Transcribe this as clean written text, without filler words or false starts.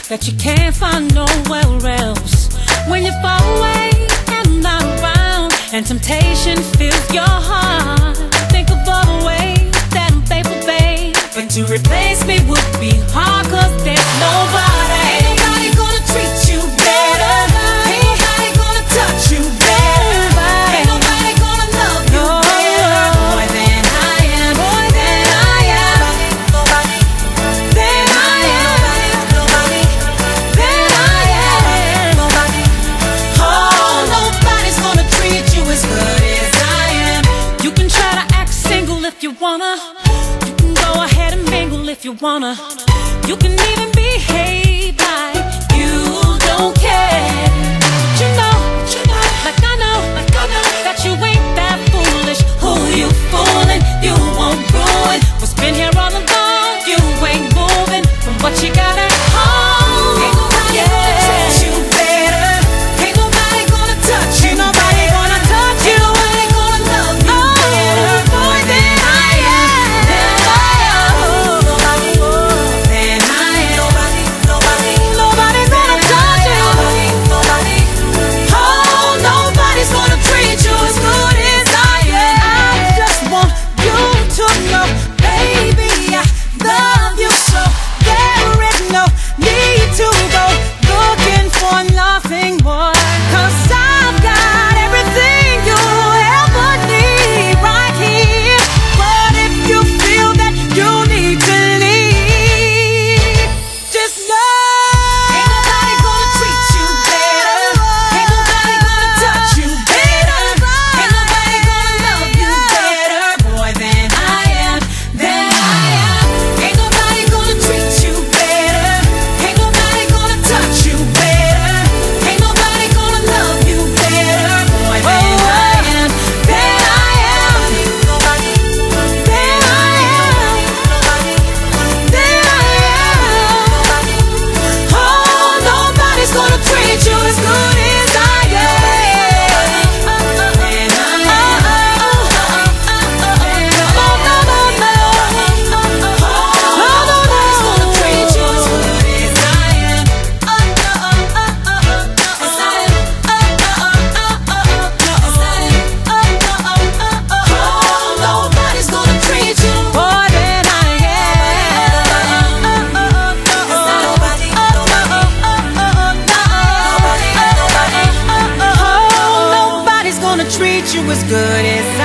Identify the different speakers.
Speaker 1: that you can't find nowhere else. When you fall away and I'm not around, and temptation fills your heart, think of all the ways that I'm faithful, babe. But to replace me would be hard, 'cause there's nobody. Ain't nobody gonna treat you better. Ain't nobody gonna touch you better. Ain't nobody gonna love you better. More than I am, more than I am. Nobody, than I am. Nobody, than I am. Nobody. Oh, nobody's gonna treat you as good as I am. You can try to act single if you wanna. You can go ahead and mingle if you wanna. You can even behave like you don't care. But you know, like I know, that you ain't that foolish. Who you fooling? You won't ruin what's been here all along. You ain't moving from what you got at home. Ain't nobody gonna treat you better. Ain't nobody gonna touch you. Ain't nobody gonna touch you. Ain't nobody gonna love you better. More than I am. Than I am. Nobody, than I am. Nobody, nobody's gonna touch you. Nobody. Oh, nobody's gonna treat you as good as I am. I just want you to know, baby, I love you so. There is no need to go looking for nothing more, 'cause I've got everything you ever need right here. But if you feel that you need to leave, just know ain't nobody gonna treat you better. Ain't nobody gonna touch you better. Ain't nobody gonna love you better. More than I am, than I am. Ain't nobody gonna treat you better. Ain't nobody gonna touch you better. Ain't nobody gonna love you better. More than I am, than I am. Nobody, than I am. Nobody, than I am. Oh, nobody's gonna treat you as good as I am. And I am. Oh, no, no, no. Oh, nobody's gonna treat you as good as I am. As I am. Oh, nobody's gonna treat you more than I am. Nobody, nobody's gonna treat you as good as